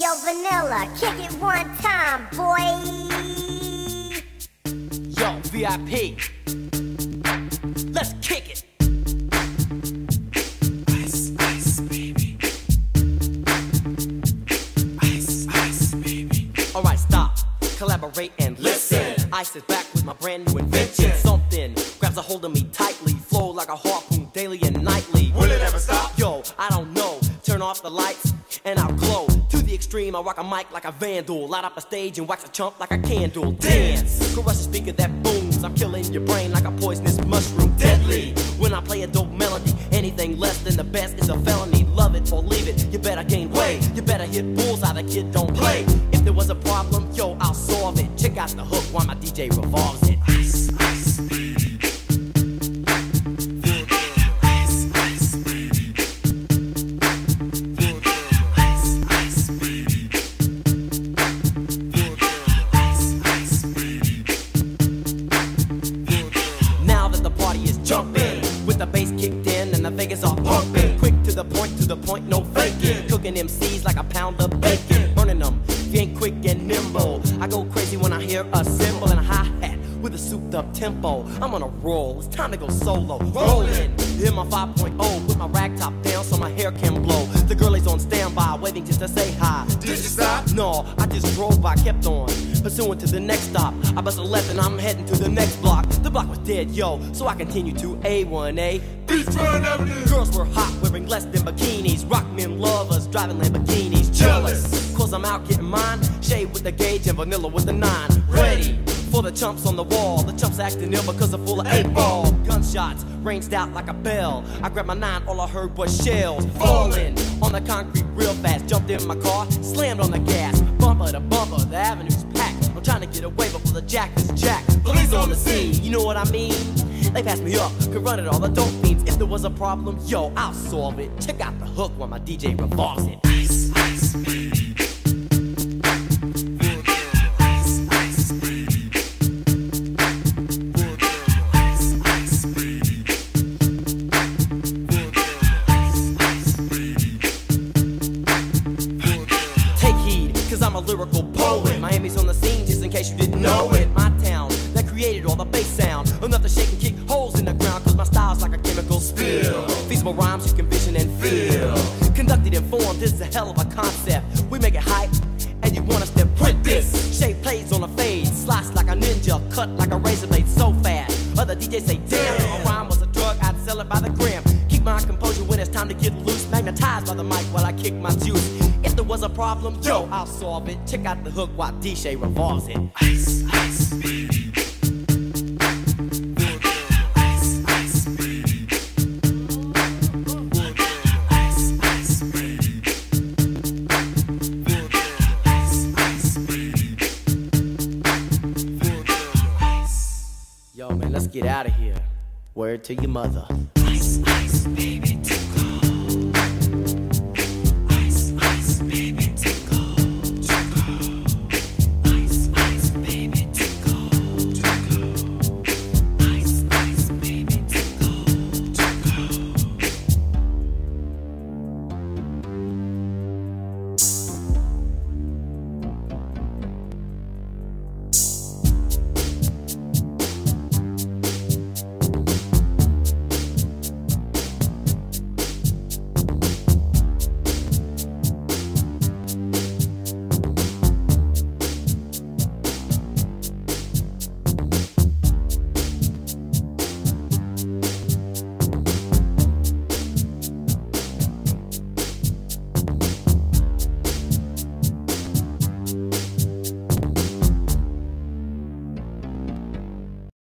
Yo, Vanilla, kick it one time, boy. Yo, VIP, let's kick it. Ice, ice, baby. Ice, ice, baby. Alright, stop, collaborate and listen. Ice is back with my brand new invention. Something grabs a hold of me tightly, flow like a harpoon daily and nightly. Will it ever stop? Yo, I don't know. Turn off the lights and I'll glow. To the extreme, I rock a mic like a vandal. Light up a stage and wax a chump like a candle. Dance, crush a speaker that booms. I'm killing your brain like a poisonous mushroom. Deadly, when I play a dope melody. Anything less than the best is a felony. Love it or leave it, you better gain weight. You better hit bullseye, the kid don't play. If there was a problem, yo, I'll solve it. Check out the hook while my DJ revolves it. Ice, ice, baby. With the bass kicked in and the Vegas all pumping. Quick to the point, no faking. Cooking MCs like a pound of bacon. Burning them, if you ain't quick and nimble. I go crazy when I hear a cymbal and a hi-hat with a souped up tempo. I'm on a roll, it's time to go solo. Rolling, hit my 5.0, put my rag top down so my hair can blow. The girl is on standby, waiting just to say hi. Did you stop? No, I just drove by, kept on pursuing to the next stop. I bust a left and I'm heading to the next block. The block was dead, yo, so I continued to A1A. Beachfront Avenue. Girls were hot, wearing less than bikinis. Rock men lovers, driving Lamborghinis. Jealous, cause I'm out getting mine. Shade with the gauge and Vanilla with the 9. Ready for the chumps on the wall. The chumps acting ill because they're full of 8-ball. Gunshots ranged out like a bell. I grabbed my 9, all I heard was shells falling on the concrete real fast. Jumped in my car, slammed on the gas. Bumper to bumper, the avenue's packed. I'm trying to get away before the jack is jacked. Police on the scene, you know what I mean? They passed me up, could run it all the dope fiends. If there was a problem, yo, I'll solve it. Check out the hook while my DJ revolves it. Ice, ice, baby. Ice, ice, baby. Ice, ice, baby. Ice, ice, baby. Take heed, cause I'm a lyrical poet. Miami's on the scene, just in case you didn't know it. My town, that created all the bass sound. Enough to shake and kick holes in the ground, cause my style's like a chemical spill. Feasible rhymes you can vision and feel. Conducted and formed, this is a hell of a concept. We make it hype, and you want us to print this. Shape plays on a fade, slice like a ninja, cut like a razor blade so fast. Other DJs say, damn, if a rhyme was a drug, I'd sell it by the gram. Keep my composure when it's time to get loose. Magnetized by the mic while I kick my juice. If there was a problem, yo, I'll solve it. Check out the hook while DJ revolves it. Ice, ice, baby. Yo, man, let's get out of here. Word to your mother. Ice, ice, baby.